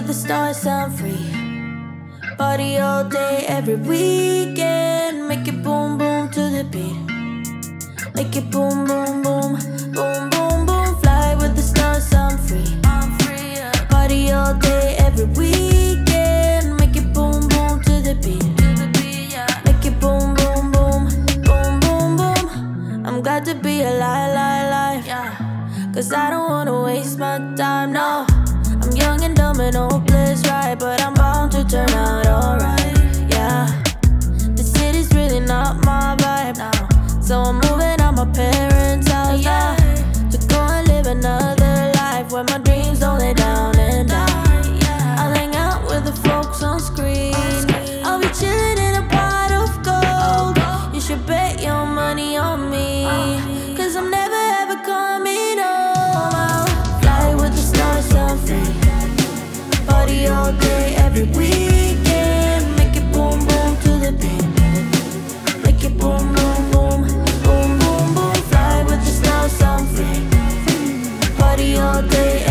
the stars, I'm free. Party all day, every weekend. Make it boom, boom to the beat. Make it boom, boom, boom, boom, boom, boom. Fly with the stars, I'm free. Party all day, every weekend. Make it boom, boom to the beat. Make it boom, boom, boom, boom, boom, boom. I'm glad to be alive, cause I don't wanna waste my time, no. I'm young and dumb and hopeless, right? But I'm bound to turn out alright, yeah. The city's really not my vibe now, so I'm moving out my parents' house now, to go and live another life where my dreams don't lay down and die. I'll hang out with the folks on screen. I'll be chilling in a pot of gold. You should bet your money on me, cause I'm never ever coming home. I'll fly with the stars, I'm free. Party all day, every weekend. Make it boom, boom to the beat. Make it boom, boom, boom, boom, boom, boom. Fly with the stars, I'm free. Party all day,